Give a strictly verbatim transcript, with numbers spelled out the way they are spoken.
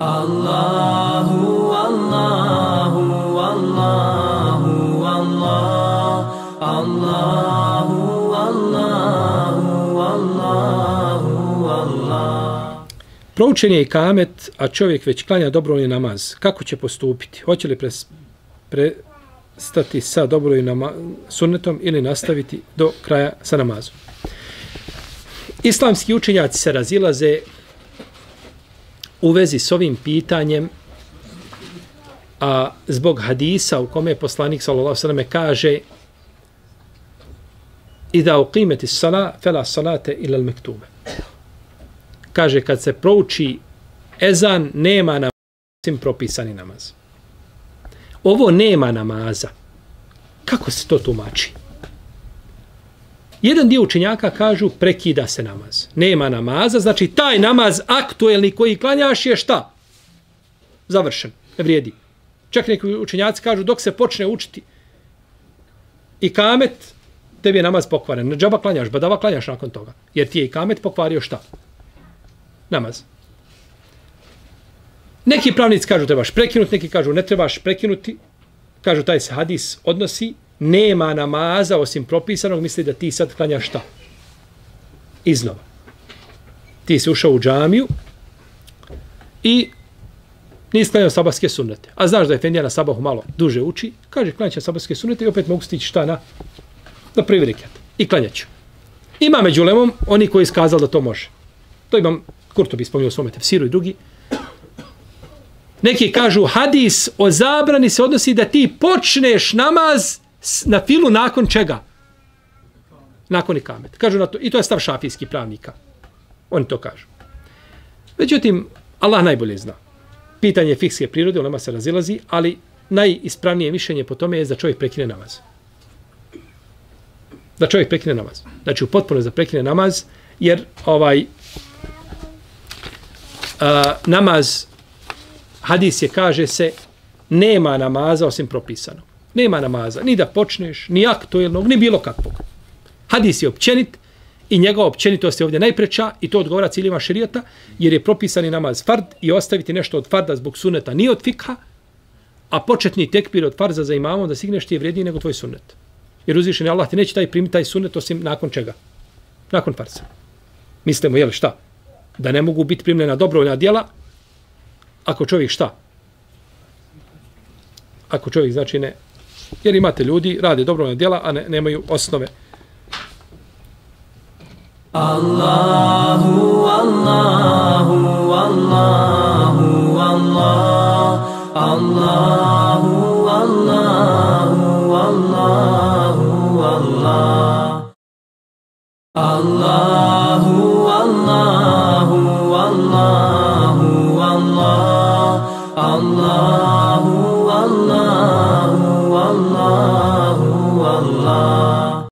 Allahu, Allahu, Allahu, Allah, Allahu, Allahu, Allahu, Allah. Proučen je ikamet, a čovjek već klanja dobrovoljni namaz. Kako će postupiti? Hoće li pres, prestati sa dobrovoljnim sunnetom ili nastaviti do kraja sa namazom? Islamski učenjaci se razilaze u vezi s ovim pitanjem, a zbog hadisa u kome je poslanik sallallahu alejhi ve selleme kaže: "Iza uqimati s-sala fala salate illa al-maktube." Kaže, kad se prouči ezan, nema namaza osim propisani namaz. Ovo nema namaza. Kako se to tumači? Jedan dio učenjaka kažu prekida se namaz. Nema namaza, znači taj namaz aktuelni koji klanjaš je šta? Završen, ne vrijedi. Čak neki učenjaci kažu dok se počne učiti ikamet, tebi je namaz pokvaren. Na džaba klanjaš, badava klanjaš nakon toga. Jer ti je ikamet pokvario šta? Namaz. Neki pravnici kažu trebaš prekinuti, neki kažu ne trebaš prekinuti. Kažu taj se hadis odnosi, nema namaza osim propisanog, misli da ti sad klanjaš šta? Iznova. Ti si ušao u džamiju i nisi klanjao sabahske sunnete. A znaš da je Efendija na sabahu malo duže uči, kaže klanjat će sabahske sunnete i opet mogu stići šta na, na prvi rekiat. I klanjat ću. Ima među ulemom oni koji iskazali da to može. To imam Kurtobi spomenuo u svome tefsiru i drugi. Neki kažu hadis o zabrani se odnosi da ti počneš namaz na filu nakon čega? Nakon ikamet. Kažu na to, i to je stav šafijskih pravnika. Oni to kažu. Međutim, Allah najbolje zna. Pitanje fikske prirode, ulema se razilazi, ali najispravnije mišljenje po tome je da čovjek prekine namaz. Da čovjek prekine namaz. Znači, u potpunosti da prekine namaz, jer ovaj a, namaz, hadis je, kaže se, nema namaza osim propisanog. Nema namaza, ni da počneš, ni aktuelnog, ni bilo kakvog. Hadis je općenit i njegova općenitost je ovdje najpreča i to odgovara ciljima šerijata, jer je propisani namaz fard i ostaviti nešto od farda zbog suneta nije od fikha, a početni tekbir od farza za imamom da signeš ti je vrijedniji nego tvoj sunnet. Jer uzvišeni Allah ti neće taj primiti taj sunnet osim nakon čega? Nakon farza. Mislimo, jel šta? Da ne mogu biti primljena dobrovoljna djela ako čovjek šta? Ako čovjek znači ne. Jer imate ljudi, rade dobrovoljna djela, a ne, nemaju osnove. Allahu, Allahu, Allahu, Allah, Allahu, Allahu, Allahu, Allah. Allahu, Allahu, Allahu, Allah, Allahu, Allahu, Allah.